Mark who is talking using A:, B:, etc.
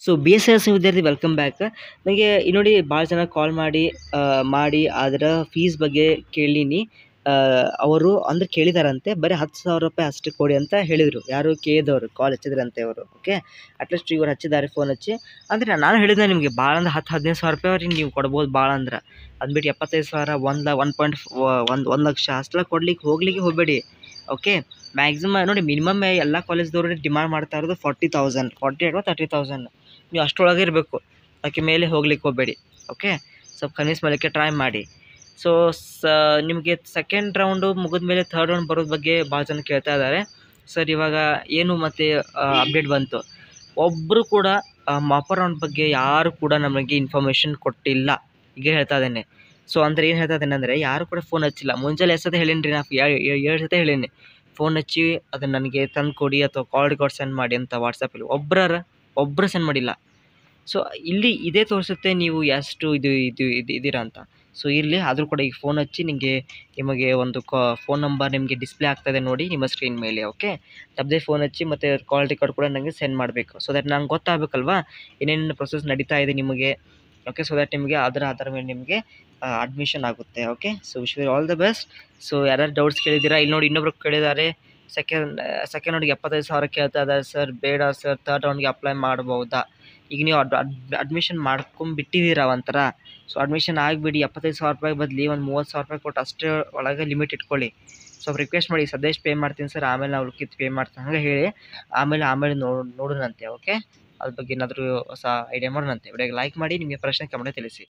A: So B S C nursing ವಿದ್ಯಾರ್ಥಿ welcome back. ನನಗೆ ಇಲ್ಲಿ ನೋಡಿ ಭಾಳ ಜನ ಕಾಲ್ ಮಾಡಿ ಅದರ ಫೀಸ್ ಬಗ್ಗೆ ಕೇಳೀನಿ. ಅವರು ಅಂದ್ರೆ ಕೇಳಿದಾರಂತೆ ಬರೀ 10,000 ರೂಪಾಯಿ ಅಷ್ಟು ಕೊಡಿ ಅಂತ ಹೇಳಿದರು. ಯಾರು ಕೇದವರು ಕಾಲ್ ಹಚ್ಚಿದ್ರಂತೆ ಅವರು. ಓಕೆ, ಅಟ್ಲೀಸ್ಟ್ ಇವ್ರು ಹಚ್ಚಿದ್ದಾರೆ ಫೋನ್ ಹಚ್ಚಿ. ಅಂದರೆ ನಾನು ಹೇಳಿದ್ದೆ ನಿಮಗೆ ಭಾಳ ಅಂದ್ರೆ 10-15 ಸಾವಿರ ರೂಪಾಯಿ ಅವ್ರಿಗೆ ನೀವು ಕೊಡ್ಬೋದು. ಭಾಳ ಅಂದ್ರೆ ಅಂದ್ಬಿಟ್ಟು 75,000 1 ಲಕ್ಷ ಅಷ್ಟೆಲ್ಲ ಕೊಡ್ಲಿಕ್ಕೆ ಹೋಗಬೇಡಿ. ಓಕೆ, ಮ್ಯಾಕ್ಸಿಮಮ್ ನೋಡಿ ಮಿನಿಮಮ್ ಎಲ್ಲ ಕಾಲೇಜ್ದವ್ರು ಡಿಮಾಂಡ್ ಮಾಡ್ತಾ ಇರೋದು 40,000 ಅಥವಾ 30,000. ನೀವು ಅಷ್ಟರೊಳಗೆ ಇರಬೇಕು, ಅದಕ್ಕೆ ಮೇಲೆ ಹೋಗ್ಲಿಕ್ಕೆ ಹೋಗಬೇಡಿ. ಓಕೆ, ಸ್ವಲ್ಪ ಕನ್ವಿನ್ಸ್ ಮಾಡಲಿಕ್ಕೆ ಟ್ರೈ ಮಾಡಿ. ಸೊ ನಿಮಗೆ ಸೆಕೆಂಡ್ ರೌಂಡು ಮುಗಿದ ಮೇಲೆ ಥರ್ಡ್ ರೌಂಡ್ ಬರೋದ್ರ ಬಗ್ಗೆ ಭಾಳ ಜನ ಕೇಳ್ತಾ ಇದ್ದಾರೆ. ಸರ್ ಇವಾಗ ಏನು ಮತ್ತೆ ಅಪ್ಡೇಟ್ ಬಂತು? ಒಬ್ಬರು ಕೂಡ ಮಾಪರ್ ರೌಂಡ್ ಬಗ್ಗೆ ಯಾರು ಕೂಡ ನಮಗೆ ಇನ್ಫಾರ್ಮೇಷನ್ ಕೊಟ್ಟಿಲ್ಲ. ಈಗ ಹೇಳ್ತಾ ಇದ್ದೇನೆ. ಸೊ ಅಂದರೆ ಏನು ಹೇಳ್ತಾ ಇದ್ದೇನೆ ಅಂದರೆ, ಯಾರು ಕೂಡ ಫೋನ್ ಹಚ್ಚಿಲ್ಲ. ಮುಂಜಾನೆ ಎಷ್ಟು ಸತಿ ಹೇಳೀನಿ ರೀ, ನಾನು 7 ಸತಿ ಹೇಳೀನಿ. ಫೋನ್ ಹಚ್ಚಿ ಅದನ್ನು ನನಗೆ ತಂದು ಕೊಡಿ ಅಥವಾ ಕಾಲ್ ರೆಕಾರ್ಡ್ ಸೆಂಡ್ ಮಾಡಿ ಅಂತ ವಾಟ್ಸಪ್ಪಲ್ಲಿ ಒಬ್ಬರು ಸೆಂಡ್ ಮಾಡಿಲ್ಲ. ಸೊ ಇಲ್ಲಿ ಇದೇ ತೋರಿಸುತ್ತೆ ನೀವು ಎಷ್ಟು ಇದೀರಾ ಅಂತ. ಸೊ ಇರಲಿ, ಆದರೂ ಕೂಡ ಈಗ ಫೋನ್ ಹಚ್ಚಿ ನಿಮಗೆ ಒಂದು ಫೋನ್ ನಂಬರ್ ನಿಮಗೆ ಡಿಸ್ಪ್ಲೇ ಆಗ್ತಾಯಿದೆ ನೋಡಿ ನಿಮ್ಮ ಸ್ಕ್ರೀನ್ ಮೇಲೆ. ಓಕೆ, ತಪ್ಪದೆ ಫೋನ್ ಹಚ್ಚಿ ಮತ್ತು ಕಾಲ್ ರೆಕಾರ್ಡ್ ಕೂಡ ನನಗೆ ಸೆಂಡ್ ಮಾಡಬೇಕು. ಸೊ ದಟ್ ನಂಗೆ ಗೊತ್ತಾಗಬೇಕಲ್ವಾ ಏನೇನು ಪ್ರೊಸೆಸ್ ನಡೀತಾ ಇದೆ ನಿಮಗೆ. ಓಕೆ, ಸೊ ದಟ್ ನಿಮಗೆ ಅದರ ಮೇಲೆ ನಿಮಗೆ ಅಡ್ಮಿಷನ್ ಆಗುತ್ತೆ. Okay, so wish you all the best. So ಯಾರ್ಯಾರು ಡೌಟ್ಸ್ ಕೇಳಿದ್ದೀರಾ, ಇಲ್ಲಿ ನೋಡಿ ಇನ್ನೊಬ್ರು ಕೇಳಿದ್ದಾರೆ. ಸೆಕೆಂಡ್ ರೌಂಡ್ಗೆ 75,000 ಕೇಳ್ತಾ ಇದ್ದಾರೆ. ಸರ್ ಬೇಡ ಸರ್, ಥರ್ಡ್ ರೌಂಡ್ಗೆ ಅಪ್ಲೈ ಮಾಡ್ಬೋದಾ? ಈಗ ನೀವು ಅಡ್ಮಿಷನ್ ಮಾಡ್ಕೊಂಬಿಟ್ಟಿದ್ದೀರಾ ಒಂಥರ. So admission ಆಗಿಬಿಡಿ. 75,000 ರೂಪಾಯಿ ಬದಲಿ ಒಂದು 30,000 ರೂಪಾಯಿ ಕೊಟ್ಟು ಅಷ್ಟೇ ಒಳಗೆ ಲಿಮಿಟ್ ಇಟ್ಕೊಳ್ಳಿ. ಸ್ವಲ್ಪ ರಿಕ್ವೆಸ್ಟ್ ಮಾಡಿ, ಸದ್ಯ ಪೇ ಮಾಡ್ತೀನಿ ಸರ್, ಆಮೇಲೆ ನಾವು ಉಳ್ಕಿದ್ದು ಪೇ ಮಾಡ್ತೀನಿ ಹಾಗೆ ಹೇಳಿ ಆಮೇಲೆ ನೋಡೋಣಂತೆ. ಓಕೆ, ಅದ್ರ ಬಗ್ಗೆ ಏನಾದರೂ ಹೊಸ ಐಡಿಯಾ ಮಾಡೋಣಂತೆ. ವಿಡಿಯೋಗೆ ಲೈಕ್ ಮಾಡಿ, ನಿಮಗೆ ಪ್ರಶ್ನೆ ಕಮೆಂಟ್ ತಿಳಿಸಿ.